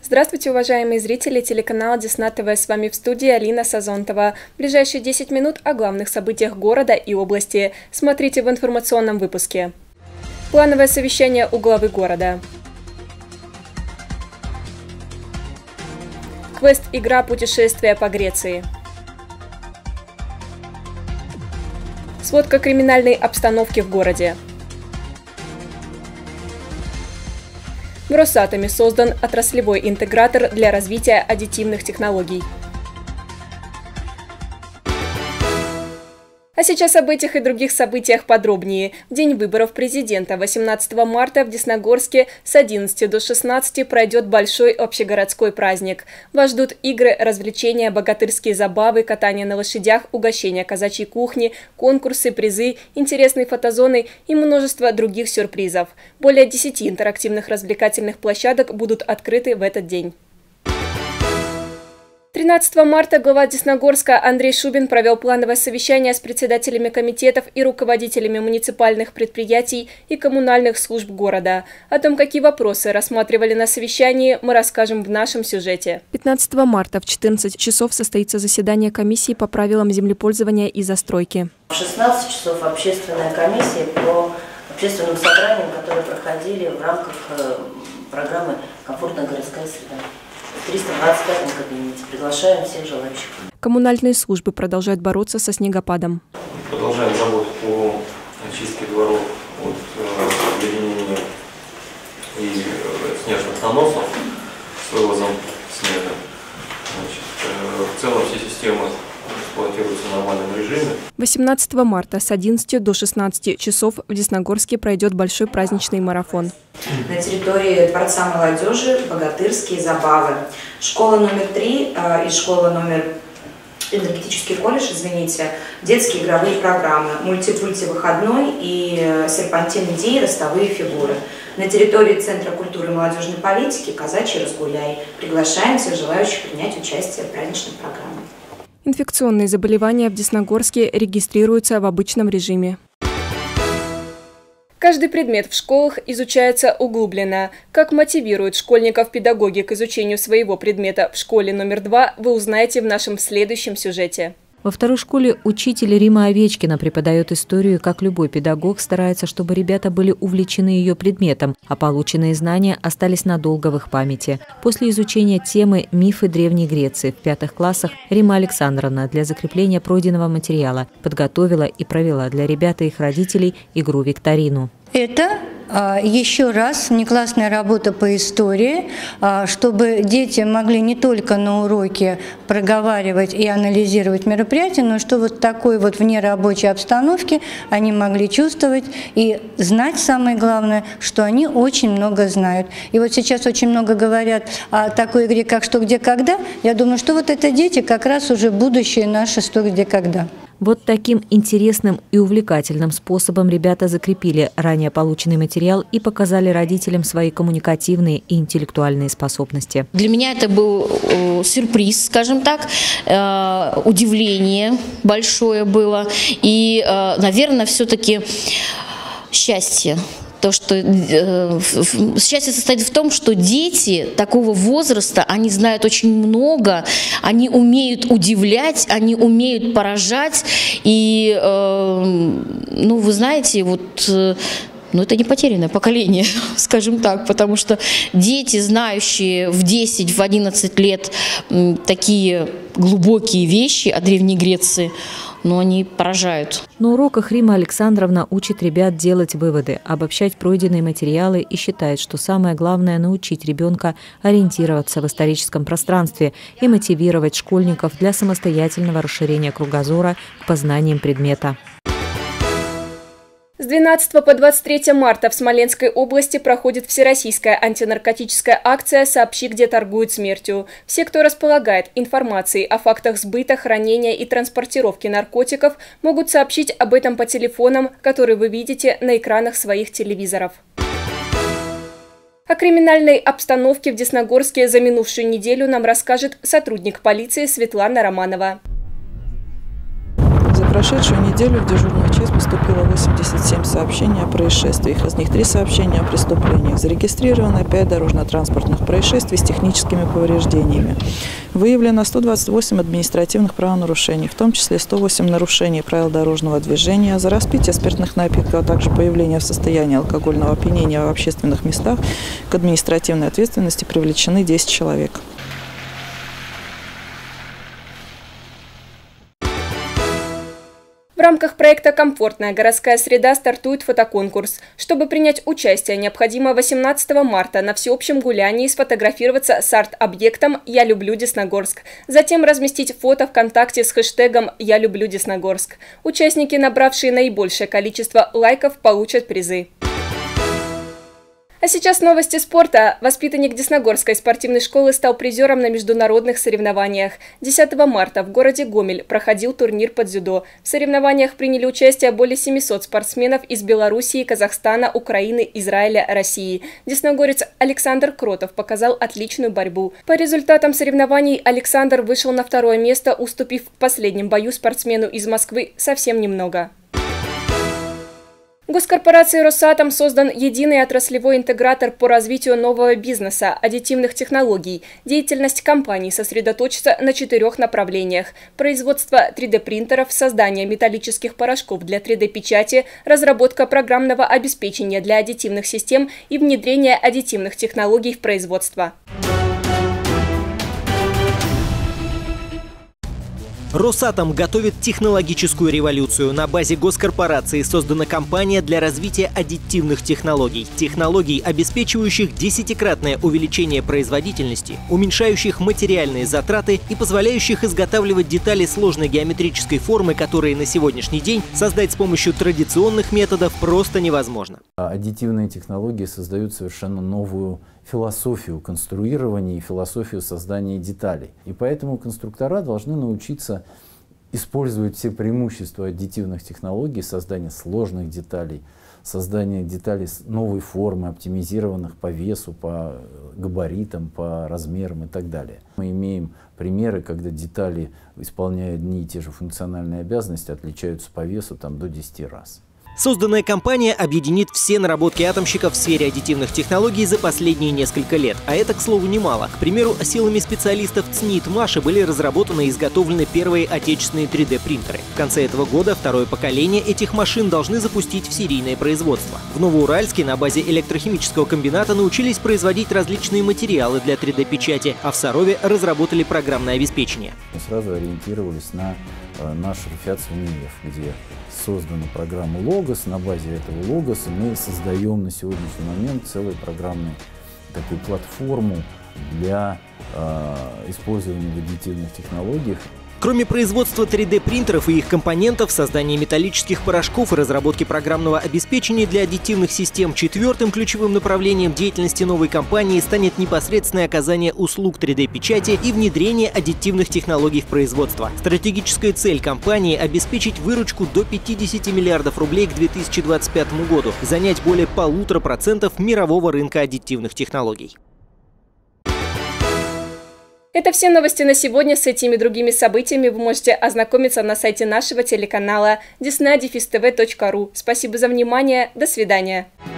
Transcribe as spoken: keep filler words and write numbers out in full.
Здравствуйте, уважаемые зрители телеканала Десна ТВ. С вами в студии Алина Сазонтова. В ближайшие десять минут о главных событиях города и области. Смотрите в информационном выпуске. Плановое совещание у главы города. Квест-игра «Путешествие по Греции». Сводка криминальной обстановки в городе. В Росатоме создан отраслевой интегратор для развития аддитивных технологий. А сейчас об этих и других событиях подробнее. В день выборов президента восемнадцатого марта в Десногорске с одиннадцати до шестнадцати пройдет большой общегородской праздник. Вас ждут игры, развлечения, богатырские забавы, катание на лошадях, угощения казачьей кухни, конкурсы, призы, интересные фотозоны и множество других сюрпризов. Более десяти интерактивных развлекательных площадок будут открыты в этот день. тринадцатого марта глава Десногорска Андрей Шубин провел плановое совещание с председателями комитетов и руководителями муниципальных предприятий и коммунальных служб города. О том, какие вопросы рассматривали на совещании, мы расскажем в нашем сюжете. пятнадцатого марта в четырнадцать часов состоится заседание комиссии по правилам землепользования и застройки. В шестнадцать часов общественная комиссия по общественным собраниям, которые проходили в рамках программы «Комфортная городская среда». В триста двадцать пятом кабинете. Приглашаем всех желающих. Коммунальные службы продолжают бороться со снегопадом. Продолжаем работу по очистке дворов от обледенения и снежных наносов с вывозом снега. Значит, в целом все системы эксплуатируются в нормальном режиме. восемнадцатого марта с одиннадцати до шестнадцати часов в Десногорске пройдет большой праздничный марафон. На территории Дворца молодежи богатырские забавы. Школа номер три э, и школа номер энергетический колледж, извините, детские игровые программы, мультипульти выходной и э, серпантин идеи, ростовые фигуры. На территории Центра культуры и молодежной политики казачий разгуляй. Приглашаем всех желающих принять участие в праздничной программе. Инфекционные заболевания в Десногорске регистрируются в обычном режиме. Каждый предмет в школах изучается углубленно. Как мотивируют школьников педагоги к изучению своего предмета в школе номер два, вы узнаете в нашем следующем сюжете. Во второй школе учитель Рима Овечкина преподает историю, как любой педагог старается, чтобы ребята были увлечены ее предметом, а полученные знания остались надолго в их памяти. После изучения темы «Мифы Древней Греции» в пятых классах Рима Александровна для закрепления пройденного материала подготовила и провела для ребят и их родителей игру-викторину. Это а, еще раз внеклассная работа по истории, а, чтобы дети могли не только на уроке проговаривать и анализировать мероприятия, но что вот такой вот вне рабочей обстановки они могли чувствовать и знать, самое главное, что они очень много знают. И вот сейчас очень много говорят о такой игре, как «Что, где, когда». Я думаю, что вот это дети как раз уже будущее наше «Что, где, когда». Вот таким интересным и увлекательным способом ребята закрепили ранее полученный материал и показали родителям свои коммуникативные и интеллектуальные способности. Для меня это был э, сюрприз, скажем так, э, удивление большое было и, э, наверное, все-таки счастье. То, что э, счастье состоит в том, что дети такого возраста, они знают очень много, они умеют удивлять, они умеют поражать. И, э, ну, вы знаете, вот... Э, Но это не потерянное поколение, скажем так, потому что дети, знающие в десять, в одиннадцать лет такие глубокие вещи о Древней Греции, но они поражают. На уроках Рима Александровна учит ребят делать выводы, обобщать пройденные материалы и считает, что самое главное – научить ребенка ориентироваться в историческом пространстве и мотивировать школьников для самостоятельного расширения кругозора к познаниям предмета. С двенадцатого по двадцать третье марта в Смоленской области проходит всероссийская антинаркотическая акция «Сообщи, где торгуют смертью». Все, кто располагает информацией о фактах сбыта, хранения и транспортировки наркотиков, могут сообщить об этом по телефонам, которые вы видите на экранах своих телевизоров. О криминальной обстановке в Десногорске за минувшую неделю нам расскажет сотрудник полиции Светлана Романова. За прошедшую неделю в дежурную часть поступило восемьдесят семь сообщений о происшествиях. Из них три сообщения о преступлениях. Зарегистрировано пять дорожно-транспортных происшествий с техническими повреждениями. Выявлено сто двадцать восемь административных правонарушений, в том числе сто восемь нарушений правил дорожного движения. За распитие спиртных напитков, а также появление в состоянии алкогольного опьянения в общественных местах к административной ответственности привлечены десять человек. В рамках проекта «Комфортная городская среда» стартует фотоконкурс. Чтобы принять участие, необходимо восемнадцатого марта на всеобщем гулянии сфотографироваться с арт-объектом «Я люблю Десногорск». Затем разместить фото ВКонтакте с хэштегом «Я люблю Десногорск». Участники, набравшие наибольшее количество лайков, получат призы. А сейчас новости спорта. Воспитанник Десногорской спортивной школы стал призером на международных соревнованиях. десятого марта в городе Гомель проходил турнир по дзюдо. В соревнованиях приняли участие более семисот спортсменов из Белоруссии, Казахстана, Украины, Израиля, России. Десногорец Александр Кротов показал отличную борьбу. По результатам соревнований Александр вышел на второе место, уступив в последнем бою спортсмену из Москвы совсем немного. Госкорпорацией «Росатом» создан единый отраслевой интегратор по развитию нового бизнеса, аддитивных технологий. Деятельность компании сосредоточится на четырех направлениях: производство три дэ принтеров, создание металлических порошков для три дэ печати, разработка программного обеспечения для аддитивных систем и внедрение аддитивных технологий в производство. «Росатом» готовит технологическую революцию. На базе госкорпорации создана компания для развития аддитивных технологий. Технологий, обеспечивающих десятикратное увеличение производительности, уменьшающих материальные затраты и позволяющих изготавливать детали сложной геометрической формы, которые на сегодняшний день создать с помощью традиционных методов просто невозможно. Аддитивные технологии создают совершенно новую философию конструирования и философию создания деталей. И поэтому конструктора должны научиться использовать все преимущества аддитивных технологий, создания сложных деталей, создания деталей новой формы, оптимизированных по весу, по габаритам, по размерам и так далее. Мы имеем примеры, когда детали, исполняя одни и те же функциональные обязанности, отличаются по весу там, до десяти раз. Созданная компания объединит все наработки атомщиков в сфере аддитивных технологий за последние несколько лет. А это, к слову, немало. К примеру, силами специалистов ЦНИИТ МАШи были разработаны и изготовлены первые отечественные три дэ принтеры. В конце этого года второе поколение этих машин должны запустить в серийное производство. В Новоуральске на базе электрохимического комбината научились производить различные материалы для три дэ печати, а в Сарове разработали программное обеспечение. Мы сразу ориентировались на э, наш РФЯЦ ВНИЕФ, где создана программа Logos. На базе этого Logos мы создаем на сегодняшний момент целую программную такую платформу для э, использования в аддитивных технологиях. Кроме производства три дэ принтеров и их компонентов, создания металлических порошков и разработки программного обеспечения для аддитивных систем, четвертым ключевым направлением деятельности новой компании станет непосредственное оказание услуг три дэ печати и внедрение аддитивных технологий в производство. Стратегическая цель компании – обеспечить выручку до пятидесяти миллиардов рублей к две тысячи двадцать пятому году, занять более полутора процентов мирового рынка аддитивных технологий. Это все новости на сегодня. С этими и другими событиями вы можете ознакомиться на сайте нашего телеканала десна дефис тэ вэ точка ру. Спасибо за внимание. До свидания.